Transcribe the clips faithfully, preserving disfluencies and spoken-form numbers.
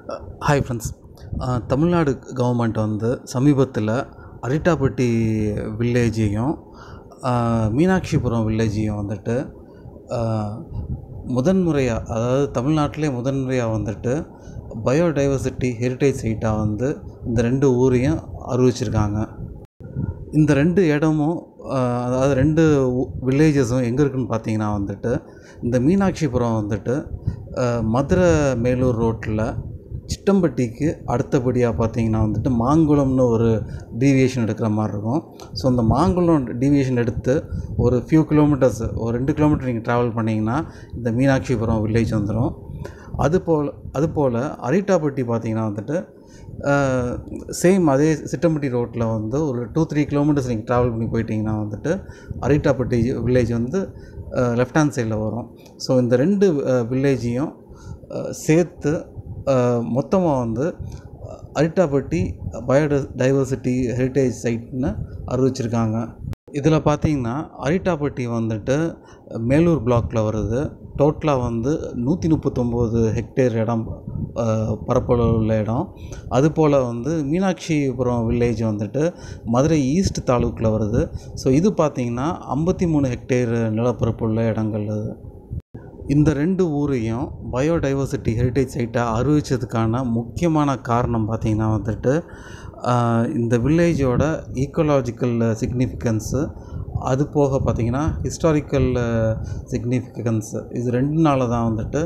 Hi friends, Tamil Nadu government வந்து சமீபத்தில் அரிட்டாப்பட்டி வில்லேஜையும் மீனாட்சிபுரம் வில்லேஜையும் வந்துட்டு முதன்முறையாக, அதாவது தமிழ்நாட்டிலே முதன்முறையாக வந்துட்டு பயோடைவர்சிட்டி ஹெரிட்டேஜ் சைட்டாக வந்து இந்த ரெண்டு ஊரையும் அறிவிச்சிருக்காங்க. இந்த ரெண்டு இடமும், அதாவது ரெண்டு வில்லேஜஸும் எங்கே இருக்குதுன்னு பார்த்தீங்கன்னா வந்துட்டு இந்த மீனாட்சிபுரம் வந்துட்டு மதுரை மேலூர் ரோட்டில் சிட்டம்பட்டிக்கு அடுத்தபடியாக பார்த்தீங்கன்னா வந்துட்டு மாங்குளம்னு ஒரு டீவியேஷன் எடுக்கிற மாதிரி இருக்கும். ஸோ அந்த மாங்குளம் டீவியேஷன் எடுத்து ஒரு ஃபியூ கிலோமீட்டர்ஸ், ஒரு ரெண்டு கிலோமீட்டர் நீங்கள் ட்ராவல் பண்ணிங்கன்னா இந்த மீனாட்சிபுரம் வில்லேஜ் வந்துடும். அதுபோல் அதுபோல் அரிட்டாப்பட்டி பார்த்தீங்கன்னா வந்துட்டு சேம் அதே சிட்டம்பட்டி ரோட்டில் வந்து ஒரு டூ த்ரீ கிலோமீட்டர்ஸ் நீங்கள் ட்ராவல் பண்ணி போயிட்டிங்கன்னா வந்துட்டு அரிட்டாப்பட்டி வில்லேஜ் வந்து லெஃப்ட் ஹேண்ட் சைடில் வரும். ஸோ இந்த ரெண்டு வில்லேஜையும் சேர்த்து மொத்தமாக வந்து அரிட்டாப்பட்டி பயோட டைவர்சிட்டி ஹெரிட்டேஜ் சைட்னு அறிவிச்சிருக்காங்க. இதில் பார்த்தீங்கன்னா அரிட்டாப்பட்டி வந்துட்டு மேலூர் பிளாக்கில் வருது. டோட்டலாக வந்து நூற்றி முப்பத்தொம்போது ஹெக்டேர் இடம் பரப்பளவு உள்ள இடம். அதுபோல் வந்து மீனாட்சிபுரம் வில்லேஜ் வந்துட்டு மதுரை ஈஸ்ட் தாலுக்கில் வருது. ஸோ இது பார்த்திங்கன்னா ஐம்பத்தி மூணு ஹெக்டேர் நிலப்பரப்பு உள்ள இடங்கள். அது இந்த ரெண்டு ஊரையும் பயோடைவர்சிட்டி ஹெரிட்டேஜ் சைட்டாக அறிவித்ததுக்கான முக்கியமான காரணம் பார்த்திங்கன்னா வந்துட்டு இந்த வில்லேஜோட ஈக்கோலாஜிக்கல் சிக்னிஃபிகன்ஸு, அது போக பார்த்திங்கன்னா ஹிஸ்டாரிக்கல் சிக்னிஃபிகன்ஸு, இது ரெண்டு நாள் தான் வந்துட்டு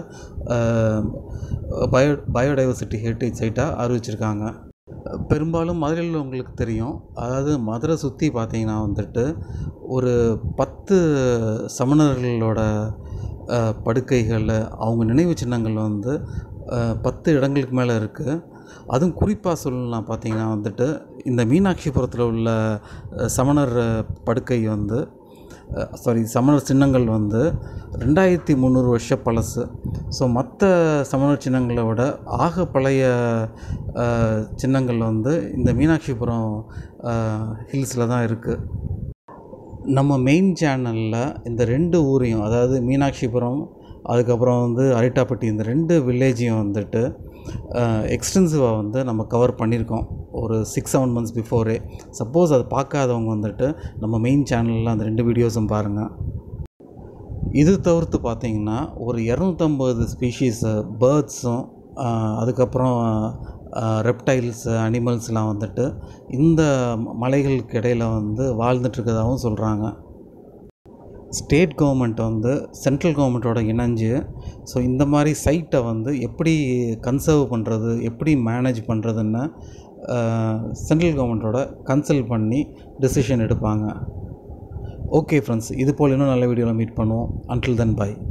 பயோ பயோடைவர்சிட்டி ஹெரிட்டேஜ் சைட்டாக அறிவிச்சிருக்காங்க. பெரும்பாலும் மதுரையில் உங்களுக்கு தெரியும், அதாவது மதுரை சுற்றி பார்த்திங்கன்னா வந்துட்டு ஒரு பத்து சமணர்களோட படுக்கைகள், அவங்க நினைவு சின்னங்கள் வந்து பத்து இடங்களுக்கு மேலே இருக்குது. அதுவும் குறிப்பாக சொல்லலாம் பார்த்திங்கன்னா வந்துட்டு இந்த மீனாட்சிபுரத்தில் உள்ள சமணர் படுக்கை வந்து சாரி சமணர் சின்னங்கள் வந்து ரெண்டாயிரத்தி முந்நூறு வருஷ பழசு. ஸோ மற்ற சமணர் சின்னங்களை விட ஆக பழைய சின்னங்கள் வந்து இந்த மீனாட்சிபுரம் ஹில்ஸில் தான் இருக்குது. நம்ம மெயின் சேனலில் இந்த ரெண்டு ஊரையும், அதாவது மீனாட்சிபுரம் அதுக்கப்புறம் வந்து அரிட்டாப்பட்டி, இந்த ரெண்டு வில்லேஜையும் வந்துட்டு எக்ஸ்டென்சிவாக வந்து நம்ம கவர் பண்ணியிருக்கோம் ஒரு six seven months before. Suppose அது பார்க்காதவங்க வந்துட்டு நம்ம மெயின் சேனலில் அந்த ரெண்டு வீடியோஸும் பாருங்கள். இது தவிர்த்து பார்த்திங்கன்னா ஒரு இரநூத்தம்பது ஸ்பீஷீஸு பேர்ட்ஸும் அதுக்கப்புறம் ரெப்டைல்ஸு அனிமல்ஸ்லாம் வந்துட்டு இந்த மலைகளுக்கு இடையில் வந்து வாழ்ந்துட்டுருக்கதாகவும் சொல்கிறாங்க. ஸ்டேட் கவர்மெண்ட் வந்து சென்ட்ரல் கவர்மெண்ட்டோட இணைஞ்சு ஸோ இந்த மாதிரி சைட்டை வந்து எப்படி கன்சர்வ் பண்ணுறது, எப்படி மேனேஜ் பண்ணுறதுன்னு சென்ட்ரல் கவர்மெண்ட்டோட கன்சல்ட் பண்ணி டெசிஷன் எடுப்பாங்க. ஓகே ஃப்ரெண்ட்ஸ், இது போல் இன்னும் நல்ல வீடியோவில் மீட் பண்ணுவோம். Until then by.